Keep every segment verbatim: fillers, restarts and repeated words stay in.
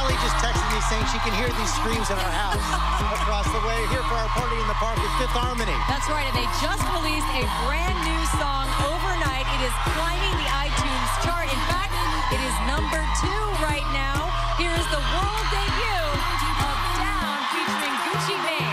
Lori just texted me saying she can hear these screams in our house across the way. Here for our party in the park with Fifth Harmony. That's right, and they just released a brand new song overnight. It is climbing the iTunes chart. In fact, it is number two right now. Here is the world debut of Down featuring Gucci Mane.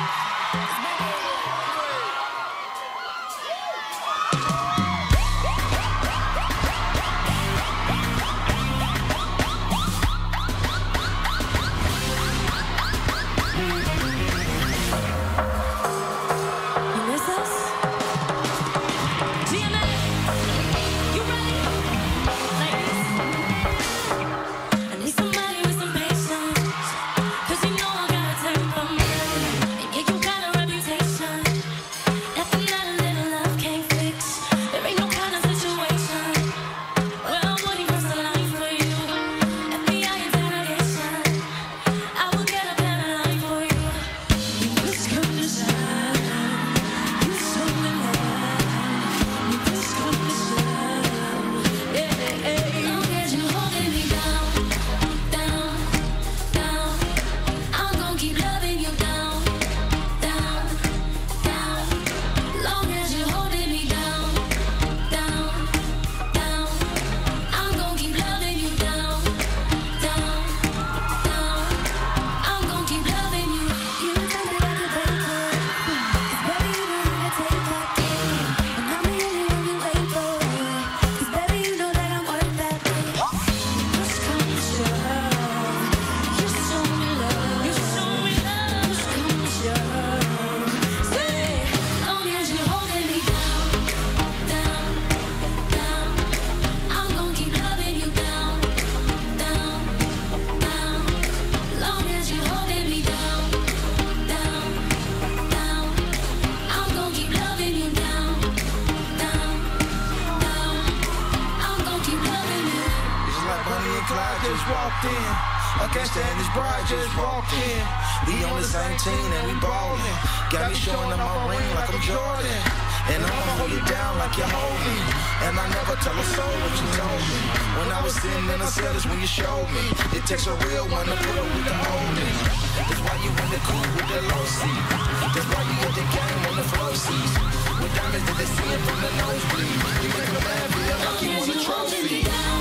G M A, you ready? Ladies. I need somebody with some patience, 'cause you know I got a temperament. And yeah, you got a reputation. Nothing that a little love can't fix. There ain't no kind of situation where I wouldn't cross the line for you. F B I interrogation, I will get a better line for you. You just come to shine. You show me love. You just come to shine. Yeah, yeah, yeah. Long as you holding me down, down, down, I'm gonna keep loving you down, down, down. Long as you holding me down, down, down, I'm gonna keep loving you down, down, down. I'm gonna keep loving you. You tell me like a paper, 'cause baby you know how to take that. And I'm the only one you wait for, 'cause baby you know that I'm worth that. Just come to show, you show me love, you show me love. Just come to show, say, long as you holding me down, down, down, I'm gonna keep loving you down, down, down. Long as you holding me down, down, down, I'm gonna keep loving you down, down, down. I'm gonna keep loving you. It's like Bonnie and Clyde just walked in. A gangsta and his bride just walked in. We on the same team and we ballin'. Got me showing up my ring like I'm Jordan. And I'ma hold you down like you hold me. And I never tell a soul what you told me. When I was sitting in the cell is when you showed me. It takes a real one to put up with the old me. That's why you in the coupe with the low seat. That's why you in the game on the flow seats. With diamonds that they see it from the nosebleed. You make a man feel like you want a trophy.